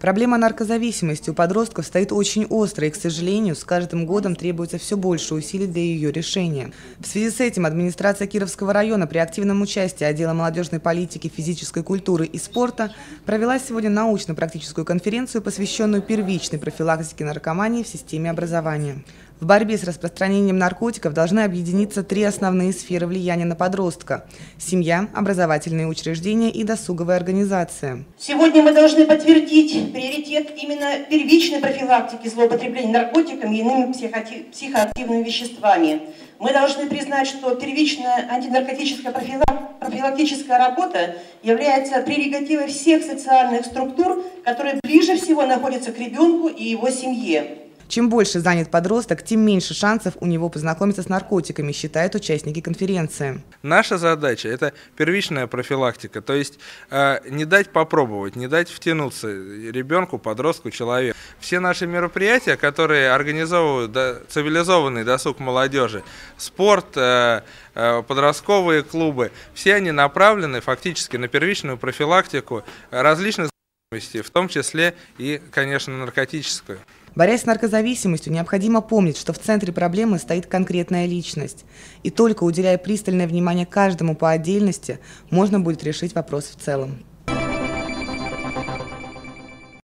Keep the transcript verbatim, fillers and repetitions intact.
Проблема наркозависимости у подростков стоит очень остро, и, к сожалению, с каждым годом требуется все больше усилий для ее решения. В связи с этим администрация Кировского района при активном участии отдела молодежной политики, физической культуры и спорта провела сегодня научно-практическую конференцию, посвященную первичной профилактике наркомании в системе образования. В борьбе с распространением наркотиков должны объединиться три основные сферы влияния на подростка – семья, образовательные учреждения и досуговая организация. Сегодня мы должны подтвердить приоритет именно первичной профилактики злоупотребления наркотиками и иными психоактивными веществами. Мы должны признать, что первичная антинаркотическая профилактическая работа является прерогативой всех социальных структур, которые ближе всего находятся к ребенку и его семье. Чем больше занят подросток, тем меньше шансов у него познакомиться с наркотиками, считают участники конференции. Наша задача – это первичная профилактика, то есть э, не дать попробовать, не дать втянуться ребенку, подростку, человеку. Все наши мероприятия, которые организовывают да, цивилизованный досуг молодежи, спорт, э, э, подростковые клубы, все они направлены фактически на первичную профилактику различных зависимостей, в том числе и, конечно, наркотическую. Борясь с наркозависимостью, необходимо помнить, что в центре проблемы стоит конкретная личность. И только уделяя пристальное внимание каждому по отдельности, можно будет решить вопрос в целом.